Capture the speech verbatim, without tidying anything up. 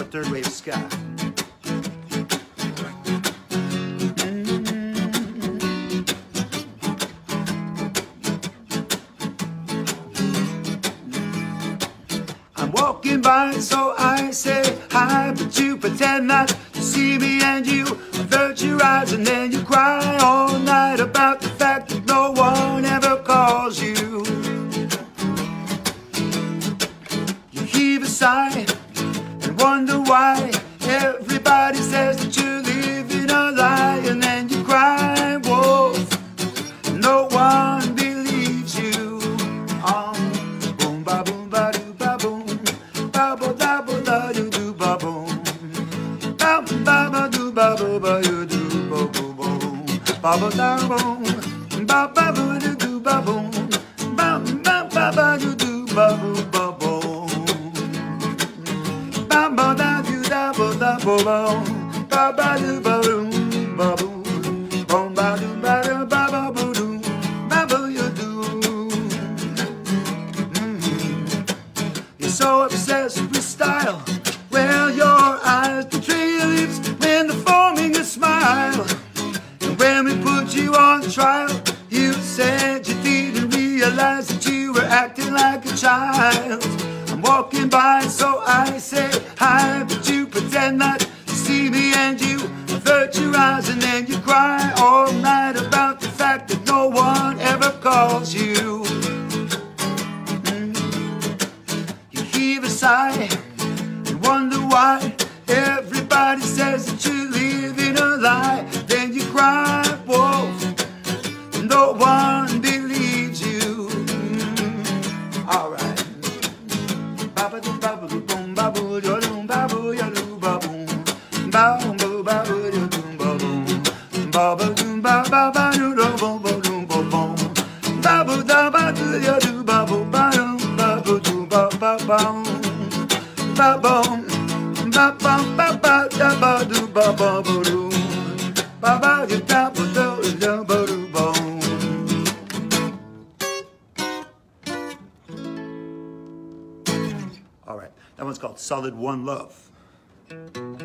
third wave ska. I'm walking by, so I say hi, but you pretend not to see me, and you avert your eyes, and then you cry all night about the fact that no one ever calls you. You heave a sigh and wonder why everybody says that you're living a lie, and then you cry wolf, no one believes you. Um, boom ba boom ba doo ba boom, ba bo da bo da doo doo ba boom, ba ba ba doo ba bo ba doo doo bo bo boom, ba bo da boom, ba ba bo doo doo ba boom, ba ba ba ba doo doo ba boo ba boom, ba ba da doo da bo da bo bo, ba ba doo ba boom ba boom, boom ba doo ba doo ba ba boo doo, ba boo you do. You're so obsessed with style, well your eyes betray your lips when they're forming a smile. And when we put you on trial, you said you didn't realize that you were acting like a child. I'm walking by, so I say hi, but you pretend not to see me, and you avert your eyes, and then you cry all night about the fact that no one ever calls you. Mm. You heave a sigh and wonder why everybody says that you're living a lie, then you cry wolf, no one believes you. Mm. All right. Ba doo ba doo boom ba boo yo doo ba boo yo doo ba boom, ba boom boo ba boo yo doo ba boom, ba ba doo ba ba ba doo doo bo bo doo bo boom, ba boo da ba doo yo doo ba boo ba doo ba boo doo ba ba boom, ba boom, ba ba ba ba da ba doo ba ba boo doo, ba ba doo da ba doo da ba doo boom. All right, that one's called Solid One Love.